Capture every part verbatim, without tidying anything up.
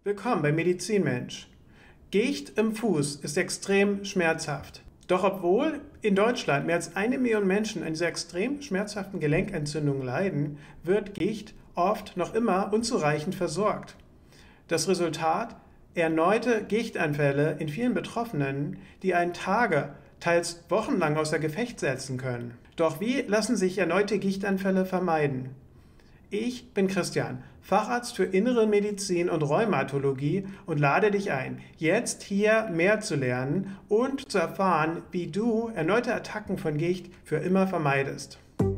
Willkommen bei Medizinmensch. Gicht im Fuß ist extrem schmerzhaft. Doch obwohl in Deutschland mehr als eine Million Menschen an dieser extrem schmerzhaften Gelenkentzündung leiden, wird Gicht oft noch immer unzureichend versorgt. Das Resultat? Erneute Gichtanfälle in vielen Betroffenen, die einen Tage, teils wochenlang außer Gefecht setzen können. Doch wie lassen sich erneute Gichtanfälle vermeiden? Ich bin Christian, Facharzt für Innere Medizin und Rheumatologie und lade dich ein, jetzt hier mehr zu lernen und zu erfahren, wie du erneute Attacken von Gicht für immer vermeidest.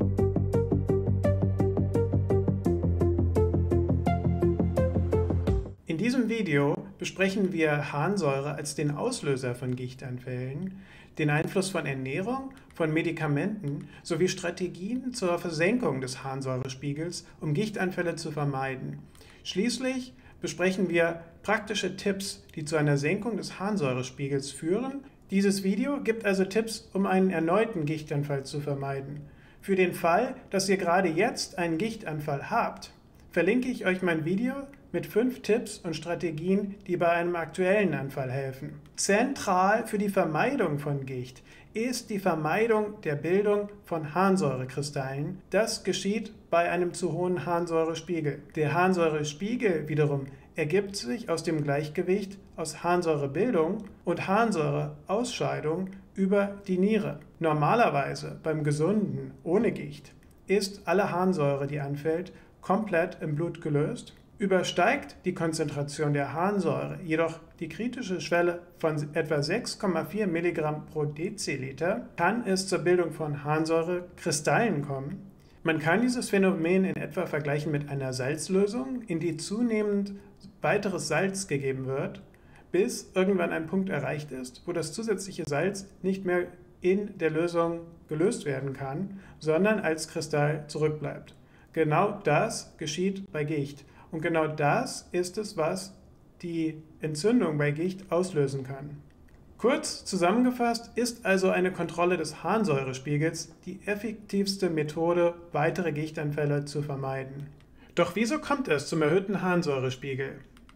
In diesem Video besprechen wir Harnsäure als den Auslöser von Gichtanfällen, den Einfluss von Ernährung, von Medikamenten sowie Strategien zur Versenkung des Harnsäurespiegels, um Gichtanfälle zu vermeiden. Schließlich besprechen wir praktische Tipps, die zu einer Senkung des Harnsäurespiegels führen. Dieses Video gibt also Tipps, um einen erneuten Gichtanfall zu vermeiden. Für den Fall, dass ihr gerade jetzt einen Gichtanfall habt, verlinke ich euch mein Video mit fünf Tipps und Strategien, die bei einem aktuellen Anfall helfen. Zentral für die Vermeidung von Gicht ist die Vermeidung der Bildung von Harnsäurekristallen. Das geschieht bei einem zu hohen Harnsäurespiegel. Der Harnsäurespiegel wiederum ergibt sich aus dem Gleichgewicht aus Harnsäurebildung und Harnsäureausscheidung über die Niere. Normalerweise beim Gesunden ohne Gicht ist alle Harnsäure, die anfällt, komplett im Blut gelöst. Übersteigt die Konzentration der Harnsäure jedoch die kritische Schwelle von etwa sechs Komma vier Milligramm pro Deziliter, kann es zur Bildung von Harnsäurekristallen kommen. Man kann dieses Phänomen in etwa vergleichen mit einer Salzlösung, in die zunehmend weiteres Salz gegeben wird, bis irgendwann ein Punkt erreicht ist, wo das zusätzliche Salz nicht mehr in der Lösung gelöst werden kann, sondern als Kristall zurückbleibt. Genau das geschieht bei Gicht. Und genau das ist es, was die Entzündung bei Gicht auslösen kann. Kurz zusammengefasst ist also eine Kontrolle des Harnsäurespiegels die effektivste Methode, weitere Gichtanfälle zu vermeiden. Doch wieso kommt es zum erhöhten Harnsäurespiegel?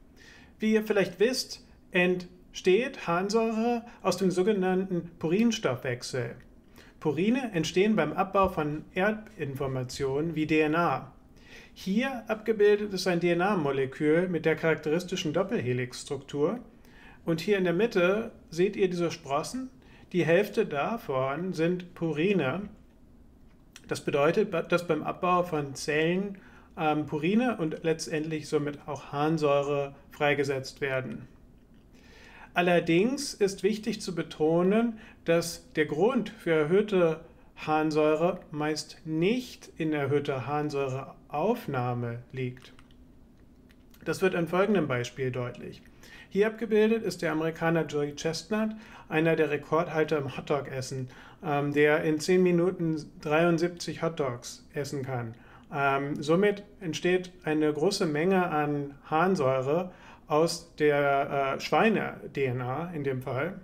Wie ihr vielleicht wisst, entsteht Harnsäure aus dem sogenannten Purinstoffwechsel. Purine entstehen beim Abbau von Erbinformationen wie D N A. Hier abgebildet ist ein D N A-Molekül mit der charakteristischen Doppelhelixstruktur. Und hier in der Mitte seht ihr diese Sprossen. Die Hälfte davon sind Purine. Das bedeutet, dass beim Abbau von Zellen ähm, Purine und letztendlich somit auch Harnsäure freigesetzt werden. Allerdings ist wichtig zu betonen, dass der Grund für erhöhte Harnsäure meist nicht in erhöhter Harnsäureaufnahme liegt. Das wird an folgendem Beispiel deutlich. Hier abgebildet ist der Amerikaner Joey Chestnut, einer der Rekordhalter im Hotdog-Essen, ähm, der in zehn Minuten dreiundsiebzig Hotdogs essen kann. Ähm, somit entsteht eine große Menge an Harnsäure aus der äh, Schweine-D N A in dem Fall.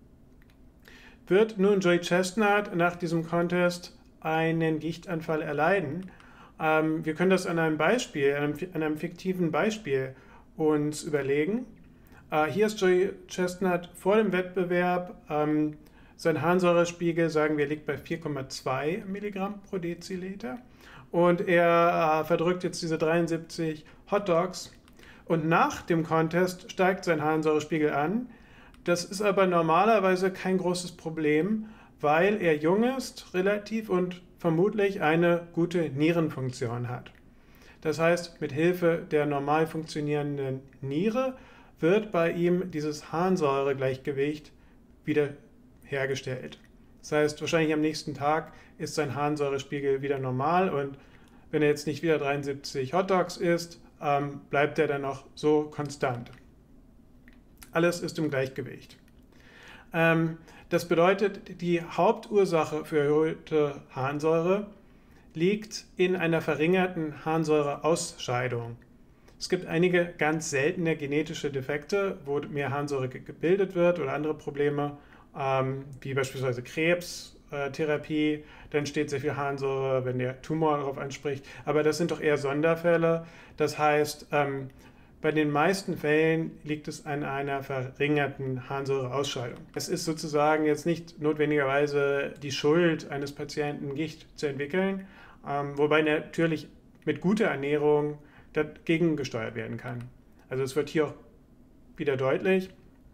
Wird nun Joey Chestnut nach diesem Contest einen Gichtanfall erleiden? Ähm, wir können das an einem Beispiel, an einem, an einem fiktiven Beispiel uns überlegen. Äh, hier ist Joey Chestnut vor dem Wettbewerb. Ähm, sein Harnsäurespiegel, sagen wir, liegt bei vier Komma zwei Milligramm pro Deziliter. Und er äh, verdrückt jetzt diese dreiundsiebzig Hotdogs. Und nach dem Contest steigt sein Harnsäurespiegel an. Das ist aber normalerweise kein großes Problem, weil er jung ist, relativ und vermutlich eine gute Nierenfunktion hat. Das heißt, mit Hilfe der normal funktionierenden Niere wird bei ihm dieses Harnsäuregleichgewicht wieder hergestellt. Das heißt, wahrscheinlich am nächsten Tag ist sein Harnsäurespiegel wieder normal und wenn er jetzt nicht wieder dreiundsiebzig Hotdogs isst, ähm, bleibt er dann auch so konstant. Alles ist im Gleichgewicht. Ähm, das bedeutet, die Hauptursache für erhöhte Harnsäure liegt in einer verringerten Harnsäureausscheidung. Es gibt einige ganz seltene genetische Defekte, wo mehr Harnsäure gebildet wird oder andere Probleme, ähm, wie beispielsweise Krebstherapie. Dann entsteht sehr viel Harnsäure, wenn der Tumor darauf anspricht. Aber das sind doch eher Sonderfälle. Das heißt, ähm, Bei den meisten Fällen liegt es an einer verringerten Harnsäureausscheidung. Es ist sozusagen jetzt nicht notwendigerweise die Schuld eines Patienten, Gicht zu entwickeln, ähm, wobei natürlich mit guter Ernährung dagegen gesteuert werden kann. Also es wird hier auch wieder deutlich,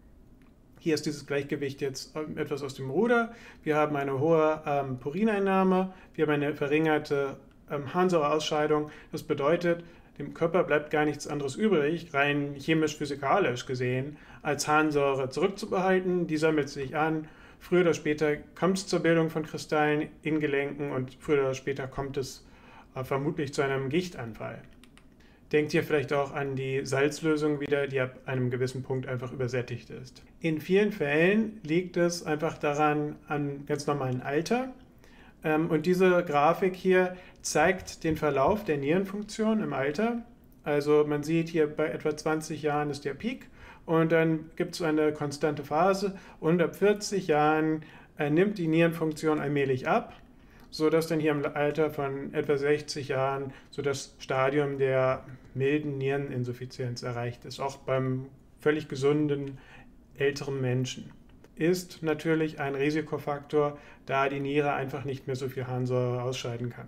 hier ist dieses Gleichgewicht jetzt etwas aus dem Ruder. Wir haben eine hohe ähm, Purineinnahme, wir haben eine verringerte ähm, Harnsäureausscheidung. Das bedeutet, dem Körper bleibt gar nichts anderes übrig, rein chemisch-physikalisch gesehen, als Harnsäure zurückzubehalten. Die sammelt sich an. Früher oder später kommt es zur Bildung von Kristallen in Gelenken und früher oder später kommt es äh, vermutlich zu einem Gichtanfall. Denkt hier vielleicht auch an die Salzlösung wieder, die ab einem gewissen Punkt einfach übersättigt ist. In vielen Fällen liegt es einfach daran, an ganz normalen Alter. Und diese Grafik hier zeigt den Verlauf der Nierenfunktion im Alter. Also man sieht hier bei etwa zwanzig Jahren ist der Peak und dann gibt es eine konstante Phase und ab vierzig Jahren äh, nimmt die Nierenfunktion allmählich ab, sodass dann hier im Alter von etwa sechzig Jahren so das Stadium der milden Niereninsuffizienz erreicht ist, auch beim völlig gesunden älteren Menschen. Ist natürlich ein Risikofaktor, da die Niere einfach nicht mehr so viel Harnsäure ausscheiden kann.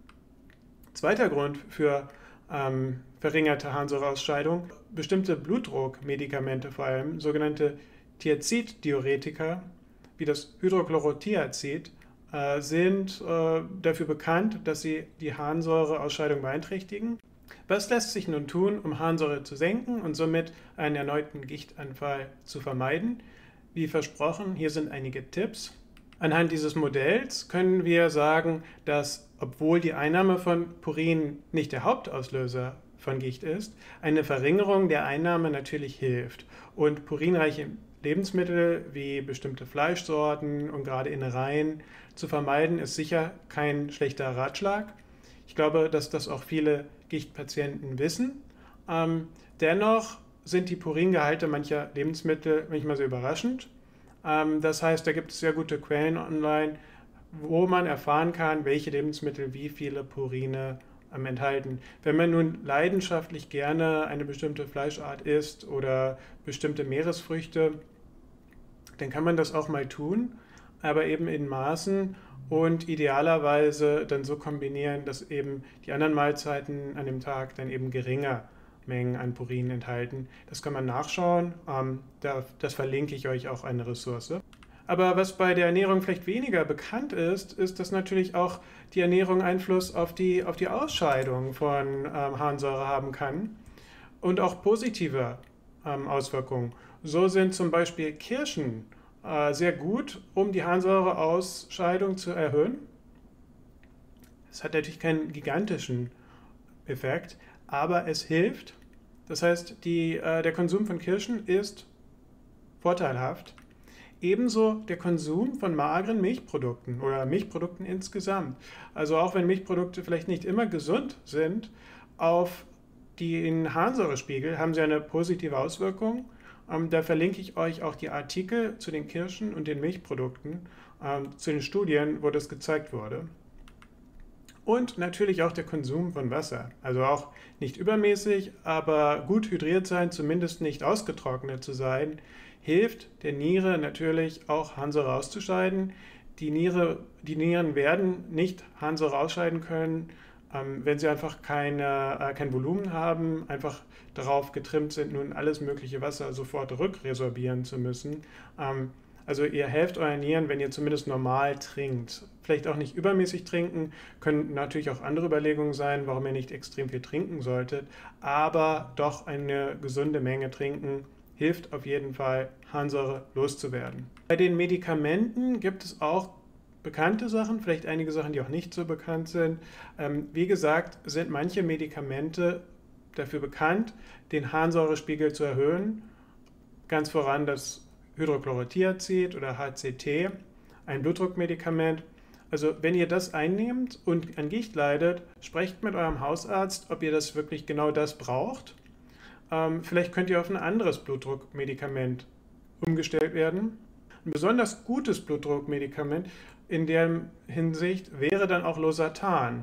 Zweiter Grund für ähm, verringerte Harnsäureausscheidung: bestimmte Blutdruckmedikamente, vor allem sogenannte Thiaziddiuretika, wie das Hydrochlorothiazid, äh, sind äh, dafür bekannt, dass sie die Harnsäureausscheidung beeinträchtigen. Was lässt sich nun tun, um Harnsäure zu senken und somit einen erneuten Gichtanfall zu vermeiden? Wie versprochen, hier sind einige Tipps. Anhand dieses Modells können wir sagen, dass, obwohl die Einnahme von Purin nicht der Hauptauslöser von Gicht ist, eine Verringerung der Einnahme natürlich hilft. Und purinreiche Lebensmittel wie bestimmte Fleischsorten und gerade Innereien zu vermeiden, ist sicher kein schlechter Ratschlag. Ich glaube, dass das auch viele Gichtpatienten wissen. Ähm, dennoch sind die Puringehalte mancher Lebensmittel manchmal sehr überraschend. Ähm, das heißt, da gibt es sehr gute Quellen online, wo man erfahren kann, welche Lebensmittel wie viele Purine ähm, enthalten. Wenn man nun leidenschaftlich gerne eine bestimmte Fleischart isst oder bestimmte Meeresfrüchte, dann kann man das auch mal tun, aber eben in Maßen und idealerweise dann so kombinieren, dass eben die anderen Mahlzeiten an dem Tag dann eben geringer Mengen an Purin enthalten. Das kann man nachschauen, ähm, da, das verlinke ich euch auch eine Ressource. Aber was bei der Ernährung vielleicht weniger bekannt ist, ist, dass natürlich auch die Ernährung Einfluss auf die, auf die Ausscheidung von ähm, Harnsäure haben kann und auch positive ähm, Auswirkungen. So sind zum Beispiel Kirschen äh, sehr gut, um die Harnsäureausscheidung zu erhöhen. Es hat natürlich keinen gigantischen Effekt, aber es hilft. Das heißt, die, äh, der Konsum von Kirschen ist vorteilhaft. Ebenso der Konsum von mageren Milchprodukten oder Milchprodukten insgesamt. Also auch wenn Milchprodukte vielleicht nicht immer gesund sind, auf den Harnsäurespiegel haben sie eine positive Auswirkung. Ähm, da verlinke ich euch auch die Artikel zu den Kirschen und den Milchprodukten, ähm, zu den Studien, wo das gezeigt wurde. Und natürlich auch der Konsum von Wasser. Also auch nicht übermäßig, aber gut hydriert sein, zumindest nicht ausgetrocknet zu sein, hilft der Niere natürlich auch Harnsäure auszuscheiden. Die, Niere, die Nieren werden nicht Harnsäure ausscheiden können, ähm, wenn sie einfach keine, äh, kein Volumen haben, einfach darauf getrimmt sind, nun alles mögliche Wasser sofort rückresorbieren zu müssen. Ähm, Also ihr helft euren Nieren, wenn ihr zumindest normal trinkt. Vielleicht auch nicht übermäßig trinken, können natürlich auch andere Überlegungen sein, warum ihr nicht extrem viel trinken solltet, aber doch eine gesunde Menge trinken hilft auf jeden Fall, Harnsäure loszuwerden. Bei den Medikamenten gibt es auch bekannte Sachen, vielleicht einige Sachen, die auch nicht so bekannt sind. Ähm, wie gesagt, sind manche Medikamente dafür bekannt, den Harnsäurespiegel zu erhöhen. Ganz voran das Hydrochlorothiazid oder H C T, ein Blutdruckmedikament. Also wenn ihr das einnehmt und an Gicht leidet, sprecht mit eurem Hausarzt, ob ihr das wirklich genau das braucht. Ähm, vielleicht könnt ihr auf ein anderes Blutdruckmedikament umgestellt werden. Ein besonders gutes Blutdruckmedikament in der Hinsicht wäre dann auch Losartan.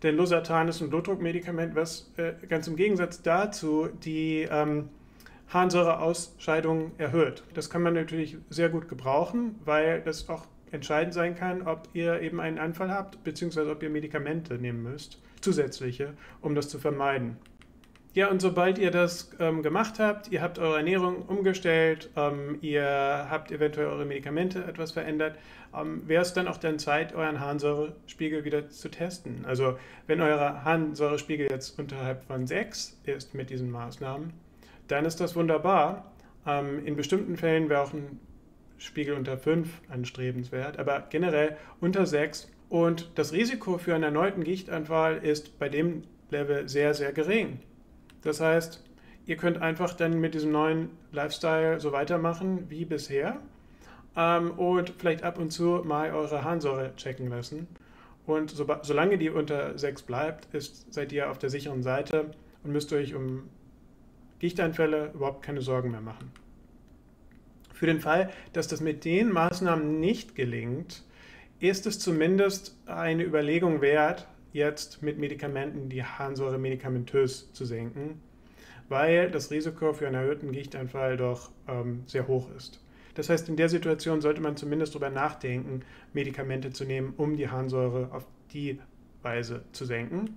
Denn Losartan ist ein Blutdruckmedikament, was äh, ganz im Gegensatz dazu die ähm, Harnsäureausscheidung erhöht. Das kann man natürlich sehr gut gebrauchen, weil das auch entscheidend sein kann, ob ihr eben einen Anfall habt, beziehungsweise ob ihr Medikamente nehmen müsst, zusätzliche, um das zu vermeiden. Ja, und sobald ihr das ähm, gemacht habt, ihr habt eure Ernährung umgestellt, ähm, ihr habt eventuell eure Medikamente etwas verändert, ähm, wäre es dann auch dann Zeit, euren Harnsäurespiegel wieder zu testen. Also wenn euer Harnsäurespiegel jetzt unterhalb von sechs ist mit diesen Maßnahmen, dann ist das wunderbar. Ähm, in bestimmten Fällen wäre auch ein Spiegel unter fünf anstrebenswert, aber generell unter sechs. Und das Risiko für einen erneuten Gichtanfall ist bei dem Level sehr, sehr gering. Das heißt, ihr könnt einfach dann mit diesem neuen Lifestyle so weitermachen wie bisher ähm, und vielleicht ab und zu mal eure Harnsäure checken lassen. Und so, solange die unter sechs bleibt, ist, seid ihr auf der sicheren Seite und müsst euch um Gichtanfälle überhaupt keine Sorgen mehr machen. Für den Fall, dass das mit den Maßnahmen nicht gelingt, ist es zumindest eine Überlegung wert, jetzt mit Medikamenten die Harnsäure medikamentös zu senken, weil das Risiko für einen erhöhten Gichtanfall doch ähm, sehr hoch ist. Das heißt, in der Situation sollte man zumindest darüber nachdenken, Medikamente zu nehmen, um die Harnsäure auf die Weise zu senken.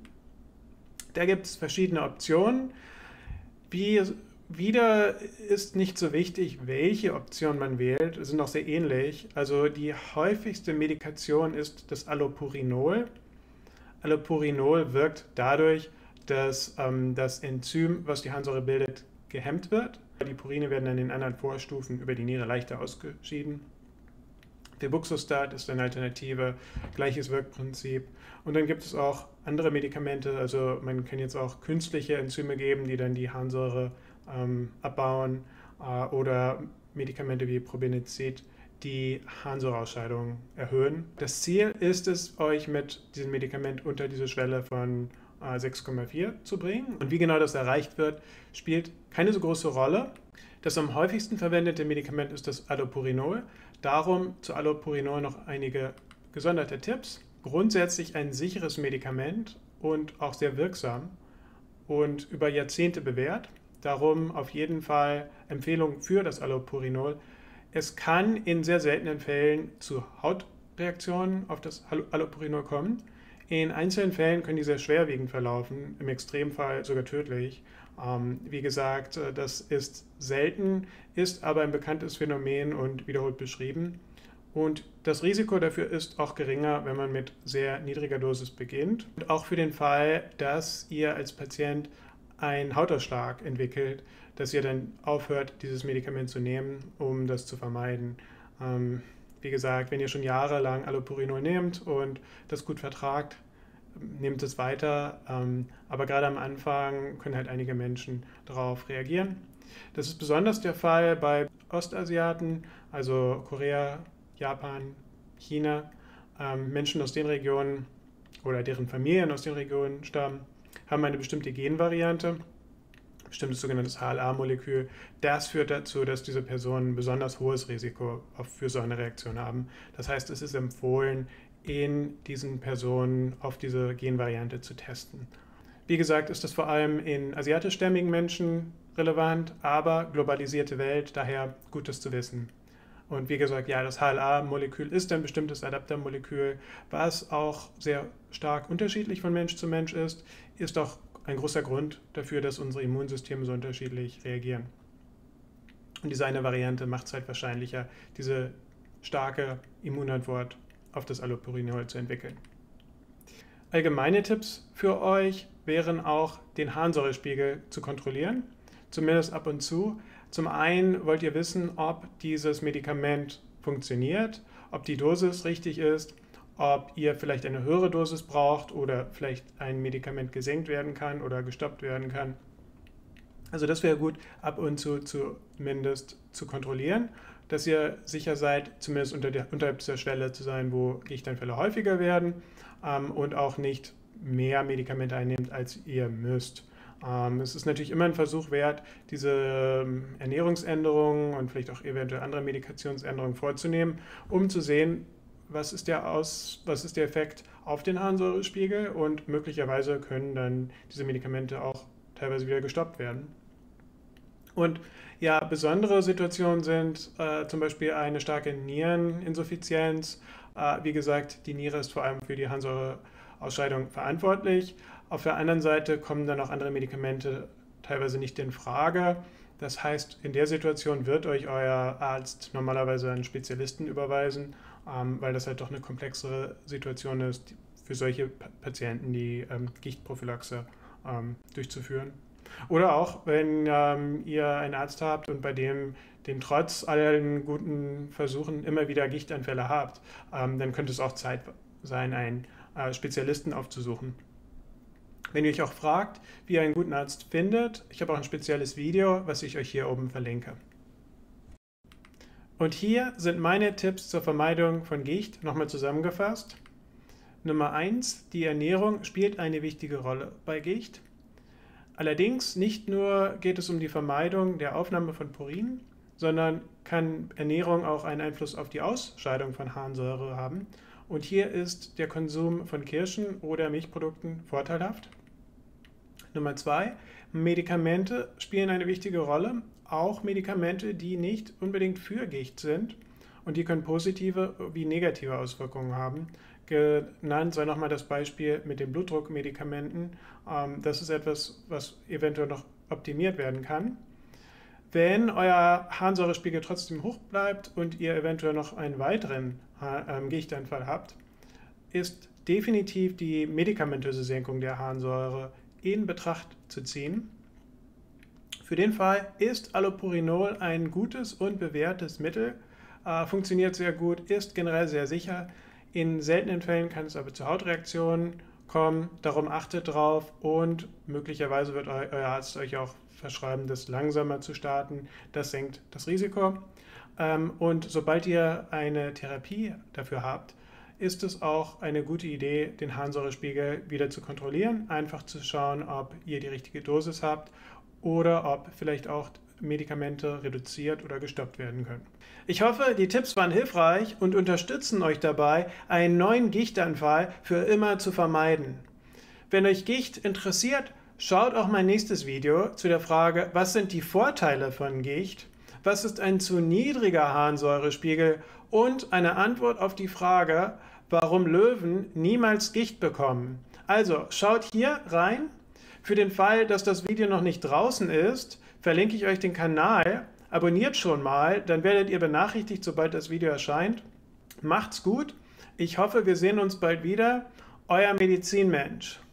Da gibt es verschiedene Optionen. Wie Wieder ist nicht so wichtig, welche Option man wählt, sind auch sehr ähnlich. Also die häufigste Medikation ist das Allopurinol. Allopurinol wirkt dadurch, dass ähm, das Enzym, was die Harnsäure bildet, gehemmt wird. Die Purine werden dann in anderen Vorstufen über die Niere leichter ausgeschieden. Febuxostat ist eine Alternative, gleiches Wirkprinzip. Und dann gibt es auch andere Medikamente, also man kann jetzt auch künstliche Enzyme geben, die dann die Harnsäure ähm, abbauen äh, oder Medikamente wie Probenecid, die Harnsäureausscheidung erhöhen. Das Ziel ist es, euch mit diesem Medikament unter diese Schwelle von äh, sechs Komma vier zu bringen. Und wie genau das erreicht wird, spielt keine so große Rolle. Das am häufigsten verwendete Medikament ist das Allopurinol. Darum zu Allopurinol noch einige gesonderte Tipps. Grundsätzlich ein sicheres Medikament und auch sehr wirksam und über Jahrzehnte bewährt. Darum auf jeden Fall Empfehlung für das Allopurinol. Es kann in sehr seltenen Fällen zu Hautreaktionen auf das Allopurinol kommen. In einzelnen Fällen können die sehr schwerwiegend verlaufen, im Extremfall sogar tödlich. Ähm, wie gesagt, das ist selten, ist aber ein bekanntes Phänomen und wiederholt beschrieben. Und das Risiko dafür ist auch geringer, wenn man mit sehr niedriger Dosis beginnt. Und auch für den Fall, dass ihr als Patient einen Hautausschlag entwickelt, dass ihr dann aufhört, dieses Medikament zu nehmen, um das zu vermeiden. Ähm, wie gesagt, wenn ihr schon jahrelang Allopurinol nehmt und das gut vertragt, nehmt es weiter. Ähm, aber gerade am Anfang können halt einige Menschen darauf reagieren. Das ist besonders der Fall bei Ostasiaten, also Korea, Japan, China, ähm, Menschen aus den Regionen oder deren Familien aus den Regionen stammen, haben eine bestimmte Genvariante, bestimmtes sogenanntes H L A-Molekül. Das führt dazu, dass diese Personen ein besonders hohes Risiko für so eine Reaktion haben. Das heißt, es ist empfohlen, in diesen Personen auf diese Genvariante zu testen. Wie gesagt, ist das vor allem in asiatischstämmigen Menschen relevant, aber globalisierte Welt, daher Gutes zu wissen. Und wie gesagt, ja, das H L A-Molekül ist ein bestimmtes Adaptermolekül, was auch sehr stark unterschiedlich von Mensch zu Mensch ist, ist auch ein großer Grund dafür, dass unsere Immunsysteme so unterschiedlich reagieren. Und diese eine Variante macht es halt wahrscheinlicher, diese starke Immunantwort auf das Allopurinol zu entwickeln. Allgemeine Tipps für euch wären auch, den Harnsäurespiegel zu kontrollieren, zumindest ab und zu. Zum einen wollt ihr wissen, ob dieses Medikament funktioniert, ob die Dosis richtig ist, ob ihr vielleicht eine höhere Dosis braucht oder vielleicht ein Medikament gesenkt werden kann oder gestoppt werden kann. Also das wäre gut, ab und zu zumindest zu kontrollieren, dass ihr sicher seid, zumindest unter der, unterhalb dieser Schwelle zu sein, wo Gichtanfälle häufiger werden ähm, und auch nicht mehr Medikamente einnehmt, als ihr müsst. Ähm, es ist natürlich immer ein Versuch wert, diese ähm, Ernährungsänderungen und vielleicht auch eventuell andere Medikationsänderungen vorzunehmen, um zu sehen, was ist der, Aus, was ist der Effekt auf den Harnsäurespiegel, und möglicherweise können dann diese Medikamente auch teilweise wieder gestoppt werden. Und ja, besondere Situationen sind äh, zum Beispiel eine starke Niereninsuffizienz. Äh, wie gesagt, die Niere ist vor allem für die Harnsäureausscheidung verantwortlich. Auf der anderen Seite kommen dann auch andere Medikamente teilweise nicht in Frage. Das heißt, in der Situation wird euch euer Arzt normalerweise einen Spezialisten überweisen, ähm, weil das halt doch eine komplexere Situation ist, für solche Patienten die ähm, Gichtprophylaxe ähm, durchzuführen. Oder auch, wenn ähm, ihr einen Arzt habt und bei dem, dem trotz allen guten Versuchen immer wieder Gichtanfälle habt, ähm, dann könnte es auch Zeit sein, einen äh, Spezialisten aufzusuchen. Wenn ihr euch auch fragt, wie ihr einen guten Arzt findet, ich habe auch ein spezielles Video, was ich euch hier oben verlinke. Und hier sind meine Tipps zur Vermeidung von Gicht nochmal zusammengefasst. Nummer eins, die Ernährung spielt eine wichtige Rolle bei Gicht. Allerdings nicht nur geht es um die Vermeidung der Aufnahme von Purin, sondern kann Ernährung auch einen Einfluss auf die Ausscheidung von Harnsäure haben. Und hier ist der Konsum von Kirschen oder Milchprodukten vorteilhaft. Nummer zwei, Medikamente spielen eine wichtige Rolle, auch Medikamente, die nicht unbedingt für Gicht sind, und die können positive wie negative Auswirkungen haben. Genannt sei nochmal das Beispiel mit den Blutdruckmedikamenten. Das ist etwas, was eventuell noch optimiert werden kann. Wenn euer Harnsäurespiegel trotzdem hoch bleibt und ihr eventuell noch einen weiteren Gichtanfall habt, ist definitiv die medikamentöse Senkung der Harnsäure in Betracht zu ziehen. Für den Fall ist Allopurinol ein gutes und bewährtes Mittel, äh, funktioniert sehr gut, ist generell sehr sicher. In seltenen Fällen kann es aber zu Hautreaktionen kommen, darum achtet drauf, und möglicherweise wird eu euer Arzt euch auch verschreiben, das langsamer zu starten. Das senkt das Risiko. Ähm, und sobald ihr eine Therapie dafür habt, ist es auch eine gute Idee, den Harnsäurespiegel wieder zu kontrollieren, einfach zu schauen, ob ihr die richtige Dosis habt oder ob vielleicht auch Medikamente reduziert oder gestoppt werden können. Ich hoffe, die Tipps waren hilfreich und unterstützen euch dabei, einen neuen Gichtanfall für immer zu vermeiden. Wenn euch Gicht interessiert, schaut auch mein nächstes Video zu der Frage, was sind die Vorteile von Gicht, was ist ein zu niedriger Harnsäurespiegel, und eine Antwort auf die Frage, warum Löwen niemals Gicht bekommen. Also schaut hier rein. Für den Fall, dass das Video noch nicht draußen ist, verlinke ich euch den Kanal. Abonniert schon mal, dann werdet ihr benachrichtigt, sobald das Video erscheint. Macht's gut. Ich hoffe, wir sehen uns bald wieder. Euer Medizinmensch.